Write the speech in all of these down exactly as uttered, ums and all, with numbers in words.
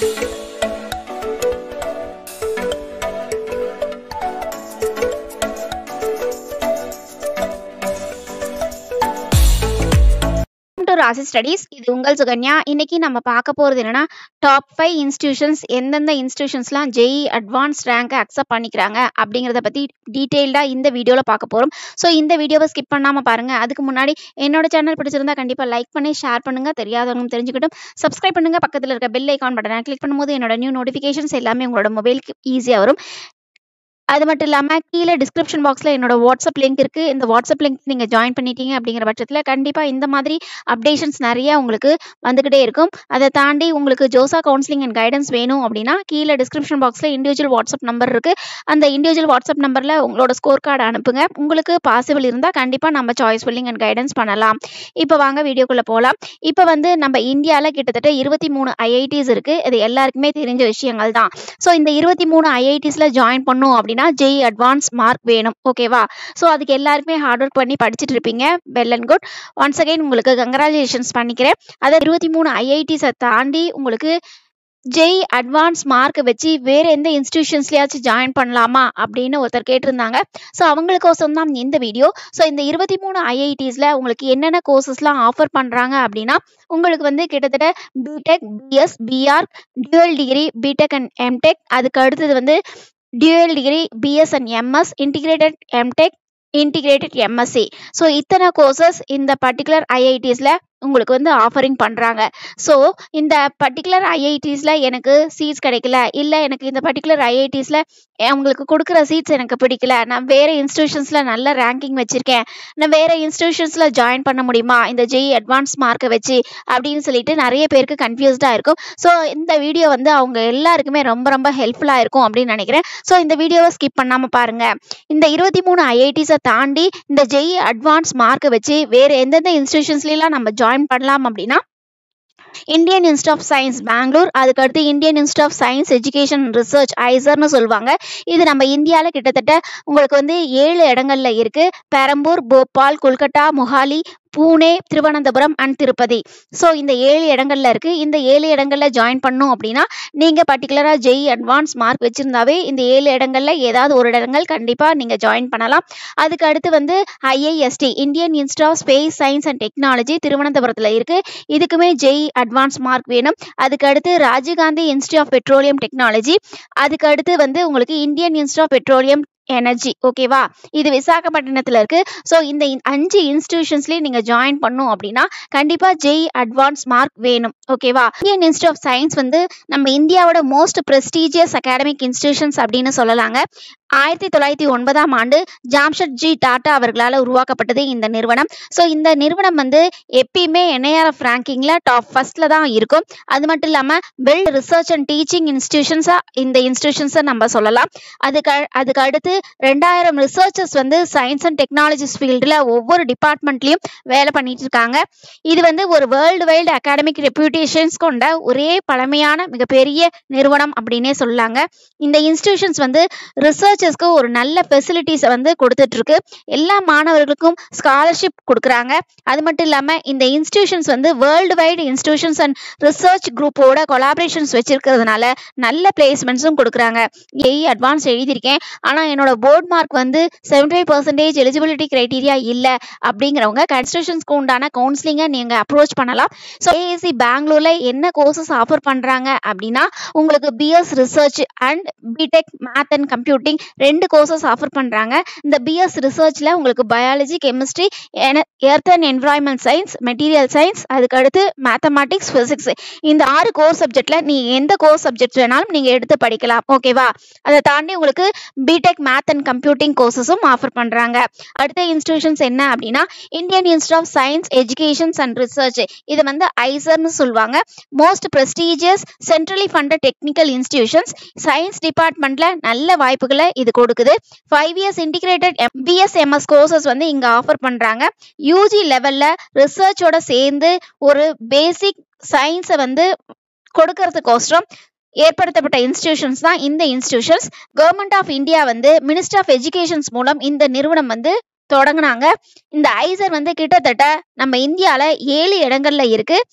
ராசி ஸ்டடீஸ். இது உங்கள் சுகன்யா. இன்னைக்கு நம்ம பார்க்க போறது என்னன்னா, டாப் ஃபைவ் இன்ஸ்டிடியூஷன்ஸ் எந்தெந்த இன்ஸ்டிடியூஷன்ஸ்லாம் ஜேஇ அட்வான்ஸ் ரேங்கை அக்செப்ட் பண்ணிக்கிறாங்க அப்படிங்கிறத பத்தி டீட்டெயில்டா இந்த வீடியோல பார்க்க போறோம். ஸோ இந்த வீடியோவை ஸ்கிப் பண்ணாம பாருங்க. அதுக்கு முன்னாடி என்னோட சேனல் பிடிச்சிருந்தா கண்டிப்பா லைக் பண்ணி ஷேர் பண்ணுங்க. தெரியாதவங்க தெரிஞ்சுக்கிட்டும் சப்ஸ்கிரைப் பண்ணுங்க. பக்கத்தில் இருக்க பெல் ஐக்கான் பட்டனை கிளிக் பண்ணும்போது என்னோட நியூ நோட்டிஃபிகேஷன்ஸ் எல்லாமே உங்களோட மொபைலுக்கு ஈஸியா வரும். அது மட்டும் இல்லாமல் கீழே டிஸ்கிரிப்ஷன் பாக்ஸில் என்னோட வாட்ஸ்அப் லிங்க் இருக்குது. இந்த வாட்ஸ்அப் லிங்க் நீங்கள் ஜாயின் பண்ணிட்டீங்க அப்படிங்கிற பட்சத்தில் கண்டிப்பாக இந்த மாதிரி அப்டேஷன்ஸ் நிறைய உங்களுக்கு வந்துக்கிட்டே இருக்கும். அதை தாண்டி உங்களுக்கு ஜோசா கவுன்சிலிங் அண்ட் கைடன்ஸ் வேணும் அப்படின்னா கீழே டிஸ்கிரிப்ஷன் பாக்ஸில் இண்டிவிஜுவல் வாட்ஸ்அப் நம்பர் இருக்குது. அந்த இண்டிவிஜுவல் வாட்ஸ்அப் நம்பரில் உங்களோட ஸ்கோர் கார்டு அனுப்புங்க. உங்களுக்கு பாசிபிள் இருந்தால் கண்டிப்பாக நம்ம சாய்ஸ் ஃபில்லிங் அண்ட் கைடன்ஸ் பண்ணலாம். இப்போ வாங்க வீடியோக்குள்ளே போகலாம். இப்போ வந்து நம்ம இந்தியாவில் கிட்டத்தட்ட இருபத்தி மூணு ஐஐடிஸ் இருக்குது. இது எல்லாருக்குமே தெரிஞ்ச விஷயங்கள் தான். ஸோ இந்த இருபத்தி மூணு ஐஐடிஸில் ஜாயின் பண்ணோம் அப்படின்னா ஜேஇ அட்வான்ஸ் மார்க் வேணும். ஓகேவா? ஸோ அதுக்கு எல்லாருக்குமே ஹார்ட் ஒர்க் பண்ணி படிச்சுட்டு இருப்பீங்க. Well and good. Once again உங்களுக்கு கங்க்ராச்சுலேஷன்ஸ் பண்ணிக்கிறேன். அதை இருபத்தி மூணு ஐஐடிஸை தாண்டி உங்களுக்கு ஜேஇ அட்வான்ஸ் மார்க் வச்சு வேற எந்த இன்ஸ்டிடியூஷன்ஸ்லயாச்சும் ஜாயின் பண்ணலாமா அப்படின்னு ஒருத்தர் கேட்டிருந்தாங்க. ஸோ அவங்களுக்கோசம் தான் இந்த வீடியோ. ஸோ இந்த இருபத்தி மூணு ஐஐடிஸ்ல உங்களுக்கு என்னென்ன கோர்சஸ்லாம் ஆஃபர் பண்றாங்க அப்படின்னா, உங்களுக்கு வந்து கிட்டத்தட்ட BTech, BS, BR, dual degree, BTech and MTech, அதுக்கு அடுத்தது வந்து dual degree, BS and MS, integrated MTech, integrated MSc. So இத்தனை கோர்சஸ் இந்த பர்டிகுலர் ஐஐடிஸ்ல உங்களுக்கு வந்து ஆஃபரிங் பண்ணுறாங்க. ஸோ இந்த பர்டிகுலர் ஐஐடிஸில் எனக்கு சீட்ஸ் கிடைக்கல, இல்லை எனக்கு இந்த பர்டிகுலர் ஐஐடிஸில் உங்களுக்கு கொடுக்குற சீட்ஸ் எனக்கு பிடிக்கல, நான் வேறு இன்ஸ்டிடியூஷன்ஸில் நல்ல ரேங்கிங் வச்சுருக்கேன், நான் வேறு இன்ஸ்டிடியூஷன்ஸில் ஜாயின் பண்ண முடியுமா இந்த ஜேஇ அட்வான்ஸ் மார்க்கை வச்சு அப்படின்னு சொல்லிட்டு நிறைய பேருக்கு கன்ஃபியூஸ்டாக இருக்கும். ஸோ இந்த வீடியோ வந்து அவங்க எல்லாருக்குமே ரொம்ப ரொம்ப ஹெல்ப்ஃபுல்லாக இருக்கும் அப்படின்னு நினைக்கிறேன். ஸோ இந்த வீடியோவை ஸ்கிப் பண்ணாமல் பாருங்கள். இந்த இருபத்தி மூணு ஐஐடிஸை தாண்டி இந்த ஜேஇ அட்வான்ஸ் மார்க்கை வச்சு வேறு எந்தெந்த இன்ஸ்டிடியூஷன்ஸ்லாம் நம்ம ஜாயின் பண்ணலாம் அப்படின்னா, Indian institute of Science Bangalore, அதுக்கடுத்து Indian institute of Science Education Research ஐசர்னு சொல்லுவாங்க. இது நம்ம இந்தியாவில் கிட்டத்தட்ட உங்களுக்கு வந்து ஏழு இடங்கள்ல இருக்கு. பெரம்பூர், போபால், கொல்கட்டா, மொஹாலி, பூனே, திருவனந்தபுரம் அண்ட் திருப்பதி. ஸோ இந்த ஏழு இடங்கள்ல இருக்கு. இந்த ஏழு இடங்கள்ல ஜாயின் பண்ணும் அப்படின்னா நீங்க பர்டிகுலரா ஜேஇ அட்வான்ஸ் மார்க் வச்சிருந்தாவே இந்த ஏழு இடங்கள்ல ஏதாவது ஒரு இடங்கள் கண்டிப்பா நீங்க ஜாயின் பண்ணலாம். அதுக்கு அடுத்து வந்து IIST, Indian institute of space science and technology, திருவனந்தபுரத்துல இருக்கு. இதுக்குமே ஜேஇ அட்வான்ஸ் மார்க் வேணும். அதுக்கு அடுத்து Rajiv Gandhi institute of petroleum technology, அதுக்கு அடுத்து வந்து உங்களுக்கு Indian institute of petroleum energy. ஓகேவா? இது விசாகப்பட்டினத்துல இருக்கு. ஸோ இந்த அஞ்சு இன்ஸ்டிடியூஷன்ஸ்லயும் நீங்க ஜாயின் பண்ணும் அப்படின்னா கண்டிப்பா ஜேஇ அட்வான்ஸ் மார்க் வேணும். ஓகேவா? இந்தியன் இன்ஸ்டிடியூட் ஆஃப் சயின்ஸ் வந்து நம்ம இந்தியாவோட மோஸ்ட் பிரஸ்டீஜியஸ் அகாடமிக் இன்ஸ்டிடியூஷன்ஸ் அப்படின்னு சொல்லலாங்க. ஆயிரத்தி தொள்ளாயிரத்தி ஒன்பதாம் ஆண்டு ஜாம்ஷெட்ஜி டாட்டா அவர்களால் உருவாக்கப்பட்டது இந்த நிறுவனம். ஸோ இந்த நிறுவனம் வந்து எப்பயுமே என்ஐஆர்எஃப் ரேங்கிங்ல டாப் ஃபர்ஸ்ட்ல தான் இருக்கும். அது மட்டும் இல்லாம வெல் ரிசர்ச் அண்ட் டீச்சிங் இன்ஸ்டிடியூஷன்ஸா இந்த இன்ஸ்டிடியூஷன்ஸை நம்ம சொல்லலாம். அதுக்கு அதுக்கு அடுத்து ரெண்டாயிரம் ரிசர்ச்சர்ஸ் வந்து சயின்ஸ் அண்ட் டெக்னாலஜிஸ் ஃபீல்டில் ஒவ்வொரு டிபார்ட்மெண்ட்லையும் வேலை பண்ணிட்டு இருக்காங்க. இது வந்து ஒரு வேர்ல்டு வைல்டு அகாடமிக் ரெப்யூட்டேஷன்ஸ் கொண்ட ஒரே பழமையான மிகப்பெரிய நிறுவனம் அப்படின்னே சொல்லலாங்க. இந்த இன்ஸ்டிடியூஷன்ஸ் வந்து ரிசர்ச்சர்ஸ்க்கு ஒரு நல்ல ஃபெசிலிட்டிஸை வந்து கொடுத்துட்டு இருக்கு. எல்லா மாணவர்களுக்கும் ஸ்காலர்ஷிப் கொடுக்குறாங்க. அது மட்டும் இல்லாமல் இந்த இன்ஸ்டிடியூஷன்ஸ் வந்து world wide institutions and research குரூப்போட கொலாபரேஷன்ஸ் வச்சிருக்கிறதுனால நல்ல பிளேஸ்மெண்ட்ஸும் கொடுக்குறாங்க. ஜேஇ அட்வான்ஸ் எழுதியிருக்கேன், ஆனால் என்னோட போர்ட் மார்க் வந்து seventy five percentage eligibility criteria இல்லை அப்படிங்கிறவங்க இன்ஸ்டிடியூஷன்ஸ்க்கு உண்டான கவுன்சிலிங்கை நீங்கள் அப்ரோச் பண்ணலாம். ஸோ ஏஏசி பெங்களூர்ல என்ன கோர்சஸ் ஆஃபர் பண்ணுறாங்க அப்படின்னா, உங்களுக்கு BS research and BTech math and computing ரெண்டு கோர்சஸ் ஆஃபர் பண்ணுறாங்க. இந்த பிஎஸ் ரிசர்ச்சில் உங்களுக்கு biology, chemistry, earth and environment science, material science, அதுக்கு அடுத்து மேத்தமேட்டிக்ஸ், பிசிக்ஸ், இந்த ஆறு கோர்ஸ் சப்ஜெக்ட்ல நீ எந்த கோர்ஸ் சப்ஜெக்ட் வேணாலும் நீங்க எடுத்து படிக்கலாம். ஓகேவா? அதை தாண்டி உங்களுக்கு பிடெக் மேத் அண்ட் கம்ப்யூட்டிங் கோர்சஸும் ஆஃபர் பண்றாங்க. அடுத்த இன்ஸ்டிடியூஷன்ஸ் என்ன அப்படின்னா, Indian institute of Science Educations and Research, இது வந்து ஐசர்னு சொல்லுவாங்க. Most prestigious centrally funded technical institutions. Science டிபார்ட்மெண்ட்ல நல்ல வாய்ப்புகளை இது கொடுக்குது. Five years integrated BS MS courses வந்து இங்க ஆஃபர் பண்றாங்க. யூஜி லெவல்ல ரிசர்ச்சோட சேர்ந்து ஒரு பேசிக் சயின்ஸை வந்து கொடுக்கறதுக்கோசரம் ஏற்படுத்தப்பட்ட இன்ஸ்டிடியூஷன்ஸ் தான் இந்த இன்ஸ்டிடியூஷன்ஸ். கவர்மெண்ட் ஆஃப் இந்தியா வந்து மினிஸ்டர் ஆஃப் எஜுகேஷன்ஸ் மூலம் இந்த நிறுவனம் வந்து தொடங்கினாங்க. இந்த ஐசர் வந்து கிட்டத்தட்ட நம்ம இந்தியால ஏழு இடங்கள்ல இருக்கு.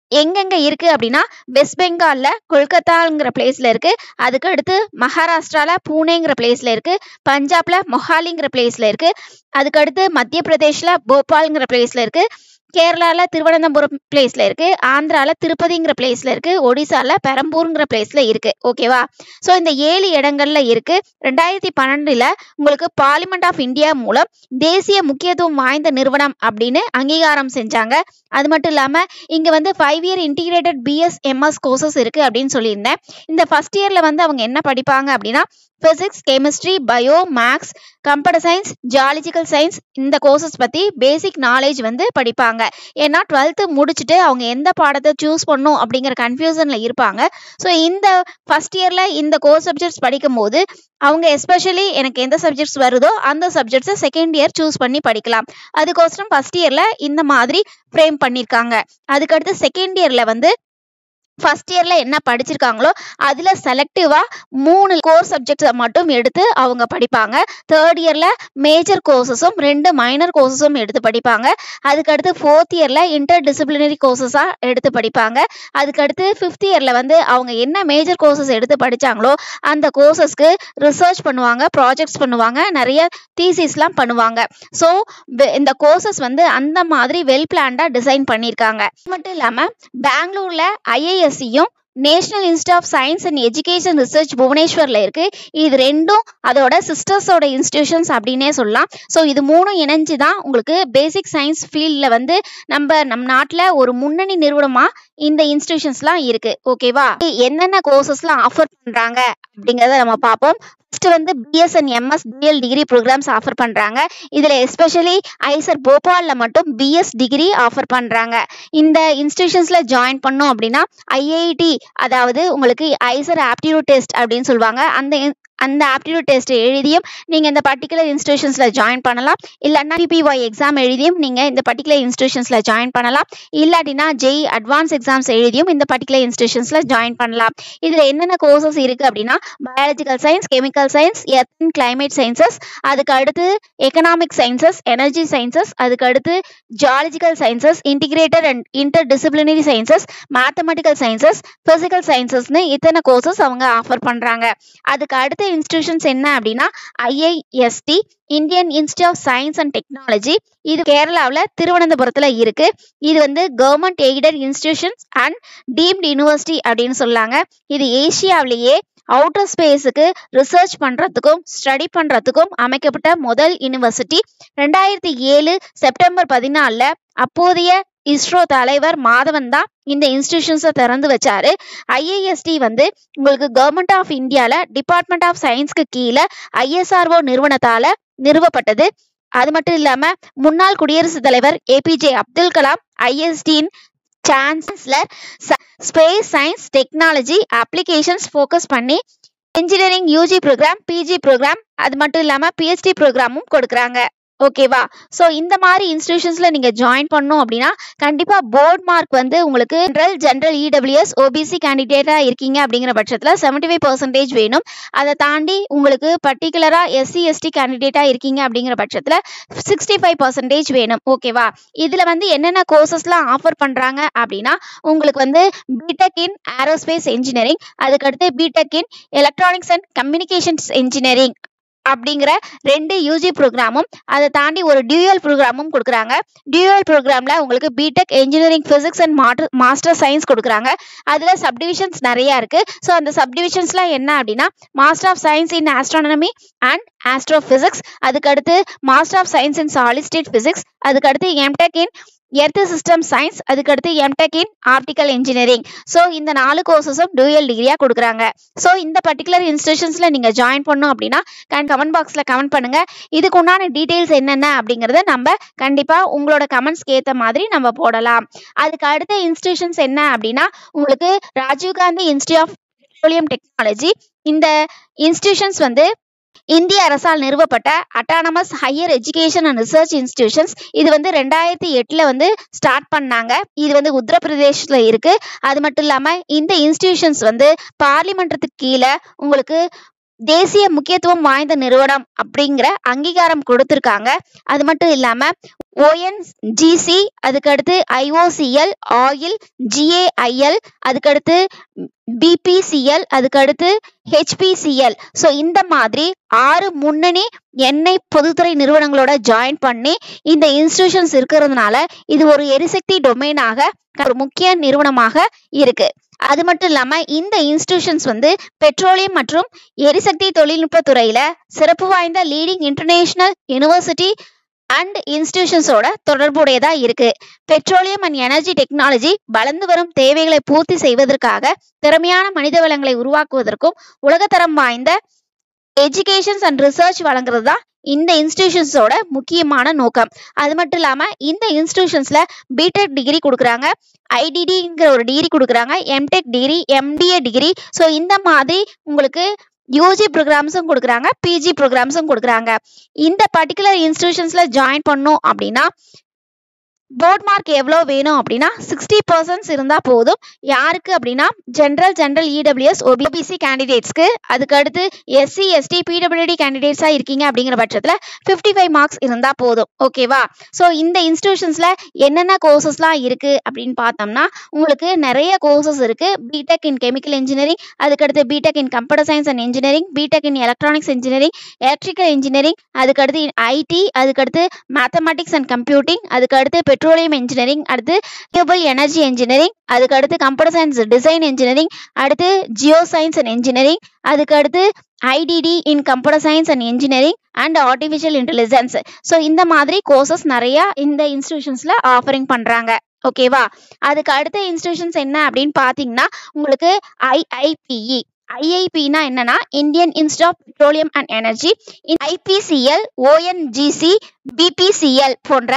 எங்கெங்க இருக்கு அப்படின்னா வெஸ்ட் பெங்கால்ல கொல்கத்தாங்கிற பிளேஸ்ல இருக்கு. அதுக்கு அடுத்து மகாராஷ்டிரால பூனேங்கிற பிளேஸ்ல இருக்கு. பஞ்சாப்ல மொஹாலிங்கிற பிளேஸ்ல இருக்கு. அதுக்கு அடுத்து மத்திய பிரதேஷ்ல போபால்ங்கிற பிளேஸ்ல இருக்கு. கேரளால திருவனந்தபுரம் பிளேஸ்ல இருக்கு. ஆந்திரால திருப்பதிங்கிற பிளேஸ்ல இருக்கு. ஒடிசால பெரம்பூர்ங்கிற பிளேஸ்ல இருக்கு. ஓகேவா? ஸோ இந்த ஏழு இடங்கள்ல இருக்கு. ரெண்டாயிரத்தி பன்னெண்டுல உங்களுக்கு பார்லிமெண்ட் ஆஃப் இந்தியா மூலம் தேசிய முக்கியத்துவம் வாய்ந்த நிறுவனம் அப்படின்னு அங்கீகாரம் செஞ்சாங்க. அது மட்டும் இல்லாம இங்க வந்து five year integrated BS MS courses இருக்கு அப்படின்னு சொல்லியிருந்தேன். இந்த ஃபர்ஸ்ட் இயர்ல வந்து அவங்க என்ன படிப்பாங்க அப்படின்னா physics, chemistry, bio, maths, computer science, geological science இந்த கோர்சஸ் பத்தி பேசிக் நாலேஜ் வந்து படிப்பாங்க. ஏன்னா டுவெல்த்து முடிச்சுட்டு அவங்க எந்த பாடத்தை சூஸ் பண்ணும் அப்படிங்கிற கன்ஃபியூஷன்ல இருப்பாங்க. ஸோ இந்த ஃபர்ஸ்ட் இயர்ல இந்த கோர்ஸ் சப்ஜெக்ட்ஸ் படிக்கும் போது அவங்க எஸ்பெஷலி எனக்கு எந்த சப்ஜெக்ட்ஸ் வருதோ அந்த சப்ஜெக்ட்ஸை செகண்ட் இயர் சூஸ் பண்ணி படிக்கலாம். அதுக்கோசரம் ஃபர்ஸ்ட் இயர்ல இந்த மாதிரி ஃப்ரேம் பண்ணியிருக்காங்க. அதுக்கடுத்து செகண்ட் இயர்ல வந்து ஃபர்ஸ்ட் இயர்ல என்ன படிச்சிருக்காங்களோ அதுல செலக்டிவா மூணு கோர் சப்ஜெக்ட்ஸை மட்டும் எடுத்து அவங்க படிப்பாங்க. தேர்ட் இயர்ல மேஜர் கோர்சஸும் ரெண்டு மைனர் கோர்சஸும் எடுத்து படிப்பாங்க. அதுக்கடுத்து ஃபோர்த் இயர்ல இன்டர் டிசிப்ளினரி கோர்சஸா எடுத்து படிப்பாங்க. அதுக்கடுத்து ஃபிஃப்த் இயர்ல வந்து அவங்க என்ன மேஜர் கோர்சஸ் எடுத்து படிச்சாங்களோ அந்த கோர்சஸ்க்கு ரிசர்ச் பண்ணுவாங்க, ப்ராஜெக்ட்ஸ் பண்ணுவாங்க, நிறைய தீசிஸ்லாம் பண்ணுவாங்க. ஸோ இந்த கோர்சஸ் வந்து அந்த மாதிரி வெல் பிளான்டா டிசைன் பண்ணியிருக்காங்க. அது மட்டும் இல்லாம பெங்களூர்ல IAS National Institute of Science and Education Research புவனேஸ்வர்ல இருக்கு. இது ரெண்டும் அதோட சிஸ்டர்ஸோட இன்ஸ்டிடியூஷன்ஸ் அப்படின்னே சொல்லலாம். ஸோ இது மூணும் இணைஞ்சு தான் உங்களுக்கு பேசிக் சயின்ஸ் ஃபீல்டில் வந்து நம்ம நம் நாட்டில் ஒரு முன்னணி நிறுவனமா இந்த இன்ஸ்டிடியூஷன்ஸ்லாம் இருக்கு. ஓகேவா? என்னென்ன கோர்சஸ்லாம் ஆஃபர் பண்றாங்க அப்படிங்கிறத நம்ம பார்ப்போம். ஃபர்ஸ்ட் வந்து BS and MS DL degree programs offer பண்றாங்க. இதுல எஸ்பெஷலி ஐசர் போபால்ல மட்டும் பிஎஸ் டிகிரி ஆஃபர் பண்றாங்க. இந்த இன்ஸ்டிடியூஷன்ஸ்ல ஜாயின் பண்ணோம் அப்படின்னா ஐஐடி, அதாவது உங்களுக்கு ஐசர் ஆப்டிடியூட் டெஸ்ட் அப்படின்னு சொல்லுவாங்க, அந்த அந்த ஆப்டிடியூட் டெஸ்ட் எழுதியும் நீங்க இந்த பர்டிகுலர் இன்ஸ்டிடியூஷன்ஸ்ல ஜாயின் பண்ணலாம். இல்லைன்னா பிபிஒய் எக்ஸாம் எழுதியும் நீங்க இந்த பர்டிகுலர் இன்ஸ்டிடியூஷன்ஸ்ல ஜாயின் பண்ணலாம். இல்லாட்டினா ஜெய் அட்வான்ஸ் எக்ஸாம்ஸ் எழுதியும் இந்த பர்டிகுலர் இன்ஸ்டிடியூஷன்ஸ்ல ஜாயின் பண்ணலாம். இதுல என்னென்ன கோர்சஸ் இருக்கு அப்படின்னா biological science, chemical science, earth and climate sciences, அதுக்கு அடுத்து எக்கனாமிக் சயின்சஸ், எனர்ஜி சயின்சஸ், அதுக்கு அடுத்து geological sciences, integrated and interdisciplinary sciences, mathematical sciences, physical சயின்சஸ்னு இத்தனை கோர்சஸ் அவங்க ஆஃபர் பண்றாங்க. அதுக்கு அடுத்து இன்ஸ்டிடியூஷன்ஸ் என்ன அப்படின்னா IIST, Indian institute of Science and Technology. இது கேரளாவில் திருவனந்தபுரத்துல இருக்கு. இது வந்து government aided institutions and deemed university அப்படின்னு சொல்லாங்க. இது ஏசியாவிலேயே அவுட்டர் ஸ்பேஸுக்கு ரிசர்ச் பண்றதுக்கும் ஸ்டடி பண்றதுக்கும் அமைக்கப்பட்ட முதல் யூனிவர்சிட்டி. ரெண்டாயிரத்தி ஏழு செப்டம்பர் பதினாலுல அப்போதைய இஸ்ரோ தலைவர் மாதவன் தான் இந்த இன்ஸ்டிடியூஷன்ஸை திறந்து வச்சாரு. ஐஐஎஸ்டி வந்து உங்களுக்கு கவர்மெண்ட் ஆஃப் இந்தியால டிபார்ட்மெண்ட் ஆஃப் சயின்ஸ்க்கு கீழே ஐஎஸ்ஆர்ஓ நிறுவனத்தால நிறுவப்பட்டது. அது மட்டும் இல்லாம முன்னாள் குடியரசுத் தலைவர் ஏபிஜே அப்துல் கலாம் ஐஎஸ்டியின் chancellor, space science technology applications focus பண்ணி engineering UG program, PG program, அது மட்டும் இல்லாம பிஹெச்டி ப்ரோக்ராமும் கொடுக்குறாங்க. ஓகேவா? ஸோ இந்த மாதிரி இன்ஸ்டிடியூஷன்ஸ்ல நீங்க ஜாயின் பண்ணணும் அப்படின்னா கண்டிப்பா போர்ட் மார்க் வந்து உங்களுக்கு ஜென்ரல் ஜென்ரல் இடபிள்யூஎஸ் ஓபிசி கேண்டிடேட்டா இருக்கீங்க அப்படிங்கிற பட்சத்துல செவன்டி ஃபைவ் பர்சன்டேஜ் வேணும். அதை தாண்டி உங்களுக்கு பர்டிகுலரா எஸ்சி எஸ்டி கேண்டிடேட்டா இருக்கீங்க அப்படிங்கிற பட்சத்துல சிக்ஸ்டி ஃபைவ் பர்சன்டேஜ் வேணும். ஓகேவா? இதுல வந்து என்னென்ன கோர்சஸ்லாம் ஆஃபர் பண்றாங்க அப்படின்னா உங்களுக்கு வந்து பிடெக் இன் ஏரோஸ்பேஸ் இன்ஜினியரிங், அதுக்கடுத்து BTech in electronics and communications engineering அப்படிங்கிற ரெண்டு யூஜி ப்ரோக்ராமும், அதை தாண்டி ஒரு டியூயல் ப்ரோக்ராமும் கொடுக்குறாங்க. டியூயல் ப்ரோக்ராம்ல உங்களுக்கு BTech engineering physics and master science கொடுக்குறாங்க. அதுல சப்டிவிஷன்ஸ் நிறைய இருக்கு. ஸோ அந்த சப்டிவிஷன்ஸ்லாம் என்ன அப்படின்னா master of science in astronomy and astrophysics, அதுக்கடுத்து master of science in solid state physics, அதுக்கடுத்து MTech in earth system science, அதுக்கடுத்து MTech in optical engineering. So இந்த நாலு கோர்சஸும் டூயல் டிகிரியா கொடுக்குறாங்க. ஸோ இந்த பர்டிகுலர் இன்ஸ்டிடியூஷன்ஸ்ல நீங்க ஜாயின் பண்ணணும் அப்படின்னா கமெண்ட் பாக்ஸ்ல கமெண்ட் பண்ணுங்க. இதுக்கு உண்டான டீடைல்ஸ் என்னென்ன அப்படிங்கறத நம்ம கண்டிப்பா உங்களோட கமெண்ட்ஸ்க்கு ஏற்ற மாதிரி நம்ம போடலாம். அதுக்கு அடுத்த இன்ஸ்டிடியூஷன்ஸ் என்ன அப்படின்னா உங்களுக்கு Rajiv Gandhi institute of petroleum technology. இந்த இன்ஸ்டிடியூஷன்ஸ் வந்து இந்திய அரசால் நிறுவப்பட்ட autonomous higher education and research institutions. இது வந்து ரெண்டாயிரத்தி எட்டுல வந்து ஸ்டார்ட் பண்ணாங்க. இது வந்து உத்தரப்பிரதேஷ்ல இருக்கு. அது மட்டும் இல்லாம இந்த இன்ஸ்டிடியூஷன்ஸ் வந்து பார்லிமெண்ட்டுக்கு கீழே உங்களுக்கு தேசிய முக்கியத்துவம் வாய்ந்த நிறுவனம் அப்படிங்கிற அங்கீகாரம் கொடுத்திருக்காங்க. அது மட்டும் இல்லாம ஓஎன்ஜிசி, அதுக்கடுத்து ஐஓசிஎல், ஆயில், ஜிஏஐஎல், அதுக்கடுத்து பிபிசிஎல், அதுக்கடுத்து ஹெச்பிசிஎல். ஸோ இந்த மாதிரி ஆறு முன்னணி எண்ணெய் பொதுத்துறை நிறுவனங்களோட ஜாயின் பண்ணி இந்த இன்ஸ்டிடியூஷன்ஸ் இருக்கிறதுனால இது ஒரு எரிசக்தி டொமைனாக ஒரு முக்கிய நிறுவனமாக இருக்கு. அது மட்டும் இல்லாம இந்த இன்ஸ்டிடியூஷன்ஸ் வந்து பெட்ரோலியம் மற்றும் எரிசக்தி தொழில்நுட்ப துறையில சிறப்பு வாய்ந்த லீடிங் இன்டர்நேஷனல் யூனிவர்சிட்டி அண்ட் இன்ஸ்டிடியூஷன்ஸோட தொடர்புடையதா இருக்கு. பெட்ரோலியம் அண்ட் எனர்ஜி டெக்னாலஜி வளர்ந்து வரும் தேவைகளை பூர்த்தி செய்வதற்காக திறமையான மனித வளங்களை உருவாக்குவதற்கும் உலகத்தரம் வாய்ந்த எஜுகேஷன்ஸ் அண்ட் ரிசர்ச் வழங்குறது தான் இந்த இன்ஸ்டிடியூஷன்ஸோட முக்கியமான நோக்கம். அது மட்டும் இல்லாம இந்த இன்ஸ்டிடியூஷன்ஸ்ல பிடெக் டிகிரி கொடுக்குறாங்க, ஐடிடிங்கிற ஒரு டிகிரி கொடுக்குறாங்க, MTech degree, MDA degree. So இந்த மாதிரி உங்களுக்கு யூஜி ப்ரோக்ராம்ஸும் கொடுக்குறாங்க, பிஜி ப்ரோக்ராம்ஸும் கொடுக்குறாங்க. இந்த பர்டிகுலர் இன்ஸ்டிடியூஷன்ஸ்ல ஜாயின் பண்ணணும் அப்படின்னா போர்ட் மார்க் எவ்வளோ வேணும் அப்படின்னா சிக்ஸ்டி பர்சன்ட் இருந்தா போதும். யாருக்கு அப்படின்னா ஜென்ரல் ஜென்ரல் இடபிள்யூஎஸ் ஓபிசி கேண்டிடேட்ஸ்க்கு, அதுக்கு அடுத்து எஸ்சி எஸ்டி பிடபிள்யூடி கேண்டிடேட்ஸா இருக்கீங்க அப்படிங்கிற பட்சத்துல ஃபிஃப்டி ஃபைவ் மார்க்ஸ் இருந்தா போதும். ஓகேவா? ஸோ இந்த இன்ஸ்டிடியூஷன்ஸ்ல என்னென்ன கோர்சஸ்லாம் இருக்கு அப்படின்னு பார்த்தோம்னா உங்களுக்கு நிறைய கோர்சஸ் இருக்கு. பிடெக் இன் கெமிக்கல் இன்ஜினியரிங், அதுக்கடுத்து BTech in computer science and engineering, BTech in electronics engineering, electrical engineering, அதுக்கடுத்து ஐடி, அதுக்கடுத்து மேத்தமெட்டிக்ஸ் அண்ட் கம்ப்யூட்டிங், அதுக்கடுத்து பெட்ரோலியம் இன்ஜினியரிங், அடுத்து ரினியூவபிள் எனர்ஜி இன்ஜினியரிங், அதுக்கு அடுத்து கம்ப்யூட்டர் சயின்ஸ் டிசைன் இன்ஜினியரிங், அடுத்து ஜியோ சயின்ஸ் அண்ட் இன்ஜினியரிங், அதுக்கு அடுத்து IDD in computer science and engineering and artificial intelligence. So இந்த மாதிரி கோர்சஸ் நிறைய இந்த இன்ஸ்டிடியூஷன்ஸ்ல ஆஃபரிங் பண்றாங்க. ஓகேவா? அதுக்கு அடுத்த இன்ஸ்டிடியூஷன்ஸ் என்ன அப்படின்னு பாத்தீங்கன்னா உங்களுக்கு ஐஐபிஇ. ஐஐபினா என்னன்னா Indian institute of Petroleum and Energy, IPCL, ONGC, BPCL போன்ற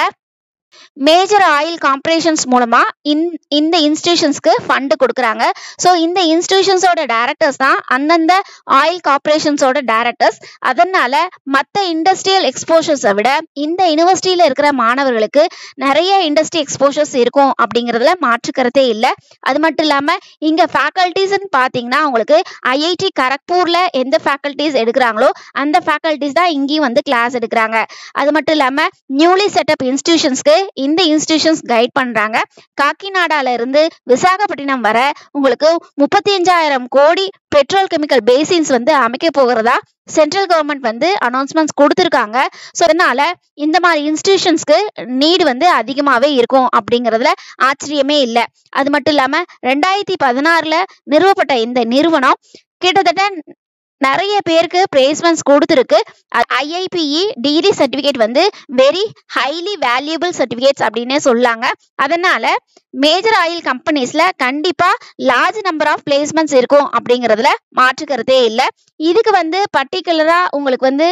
மேஜர் ஆயில் கார்பரேஷன்ஸ் மூலமா இந்த இன்ஸ்டிடியூஷன்ஸ்க்கு ஃபண்ட் கொடுக்குறாங்க. ஸோ இந்த இன்ஸ்டிடியூஷன்ஸோட டைரக்டர்ஸ் தான் அந்தந்த ஆயில் கார்பரேஷன்ஸோட டைரக்டர்ஸ். அதனால மற்ற இண்டஸ்ட்ரியல் எக்ஸ்போஷர்ஸை விட இந்த யூனிவர்சிட்டியில இருக்கிற மாணவர்களுக்கு நிறைய இண்டஸ்ட்ரி எக்ஸ்போஷர்ஸ் இருக்கும் அப்படிங்கிறதுல மாற்றுக்கிறதே இல்லை. அது மட்டும் இல்லாம இங்க ஃபேக்கல்டிஸ்ன்னு பார்த்தீங்கன்னா உங்களுக்கு ஐஐடி கரக்பூர்ல எந்த ஃபேக்கல்டிஸ் எடுக்கிறாங்களோ அந்த ஃபேக்கல்டிஸ் தான் இங்கேயும் வந்து கிளாஸ் எடுக்கிறாங்க. அது மட்டும் இல்லாம நியூலி செட்டப் இன்ஸ்டிடியூஷன்ஸ்க்கு இந்த இன்ஸ்டிடியூஷன்ஸ் கைட் பண்றாங்க. காக்கிநாடால இருந்து விசாகப்பட்டினம் வர உங்களுக்கு முப்பத்தி அஞ்சாயிரம் கோடி பெட்ரோல் கெமிக்கல் பேசின்ஸ் வந்து அமைக்க போகிறதா சென்ட்ரல் கவர்மெண்ட் வந்து அனௌன்ஸ்மெண்ட்ஸ் கொடுத்துருக்காங்க. ஸோ அதனால இந்த மாதிரி இன்ஸ்டிடியூஷன்ஸ்க்கு நீடு வந்து அதிகமாகவே இருக்கும் அப்படிங்கிறதுல ஆச்சரியமே இல்லை. அது மட்டும் இல்லாம ரெண்டாயிரத்தி பதினாறுல நிறுவப்பட்ட இந்த நிறுவனம் கிட்டத்தட்ட நிறைய பேருக்கு பிளேஸ்மெண்ட்ஸ் கொடுத்துருக்கு. ஐஐபிஇ டிகிரி சர்டிஃபிகேட் வந்து வெரி ஹைலி வேல்யூபிள் சர்டிஃபிகேட்ஸ் அப்படின்னே சொல்லாங்க. அதனால மேஜர் ஆயில் கம்பெனிஸ்ல கண்டிப்பா லார்ஜ் நம்பர் ஆஃப் பிளேஸ்மெண்ட்ஸ் இருக்கும் அப்படிங்கிறதுல மாற்றுக்கிறதே இல்லை. இதுக்கு வந்து பர்டிகுலரா உங்களுக்கு வந்து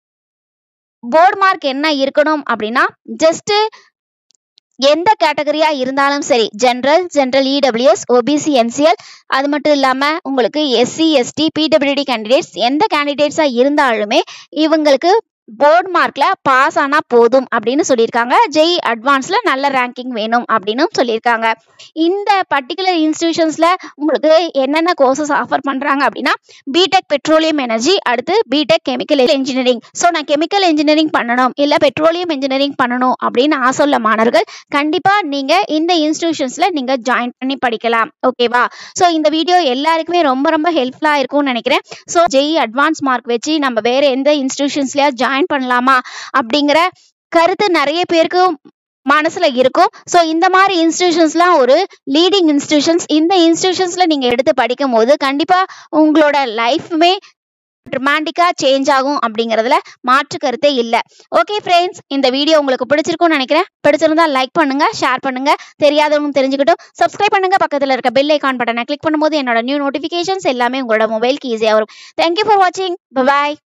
போர்ட் மார்க் என்ன இருக்கணும் அப்படின்னா ஜஸ்ட் எந்த கேட்டகரியா இருந்தாலும் சரி, general general EWS OBC NCL, அது மட்டும் இல்லாம உங்களுக்கு எஸ்சி எஸ்டி பிடபிள்யூடி கேண்டிடேட்ஸ் எந்த கேண்டிடேட்ஸா இருந்தாலுமே இவங்களுக்கு போர்ட் மார்க்ல பாஸ் ஆனா போதும் அப்படின்னு சொல்லியிருக்காங்க. ஜெய் அட்வான்ஸ்ல நல்ல ரேங்கிங் வேணும் அப்படின்னு சொல்லியிருக்காங்க. இந்த பர்டிகுலர் இன்ஸ்டிடியூஷன்ஸ்ல உங்களுக்கு என்னென்ன கோர்சஸ் ஆஃபர் பண்றாங்க அப்படின்னா பிடெக் பெட்ரோலியம் எனர்ஜி, அடுத்து பிடெக் கெமிக்கல் இன்ஜினியரிங். ஸோ நான் கெமிக்கல் இன்ஜினியரிங் பண்ணணும் இல்ல பெட்ரோலியம் இன்ஜினியரிங் பண்ணணும் அப்படின்னு ஆசை உள்ள மாணவர்கள் கண்டிப்பா நீங்க இந்த இன்ஸ்டிடியூஷன்ஸ்ல நீங்க ஜாயின் பண்ணி படிக்கலாம். ஓகேவா? ஸோ இந்த வீடியோ எல்லாருக்குமே ரொம்ப ரொம்ப ஹெல்ப்ஃபுல்லா இருக்கும்னு நினைக்கிறேன். ஸோ ஜெய் அட்வான்ஸ் மார்க் வச்சு நம்ம வேற எந்த இன்ஸ்டிடியூஷன்ஸ்லயா ஜாயின் பண்ணலாமா அப்படிங்கிற கருத்து நிறைய பேருக்கு மனசுல இருக்கும். ஸோ இந்த மாதிரி இன்ஸ்டிடியூஷன்ஸ்லாம் ஒரு லீடிங் இன்ஸ்டிடியூஷன்ஸ். இந்த இன்ஸ்டிடியூஷன்ஸ்ல நீங்க எடுத்து படிக்கும் போது கண்டிப்பா உங்களோட லைஃப்மே ட்ரமாட்டிக்கா சேஞ்ச் ஆகும் அப்படிங்கிறதுல மாற்று கருத்தே இல்லை. ஓகே ஃப்ரெண்ட்ஸ், இந்த வீடியோ உங்களுக்கு பிடிச்சிருக்கும்னு நினைக்கிறேன். பிடிச்சிருந்தா லைக் பண்ணுங்க, ஷேர் பண்ணுங்க, தெரியாதவங்க தெரிஞ்சுக்கிட்டும் சப்ஸ்கிரைப் பண்ணுங்க. பக்கத்தில் இருக்க பெல் ஐகான் பட்டனை கிளிக் பண்ணும்போது என்னோட நியூ நோட்டிஃபிகேஷன்ஸ் எல்லாமே உங்களோட மொபைலுக்கு ஈஸியாக வரும். தேங்க்யூ ஃபார் வாட்சிங். பை.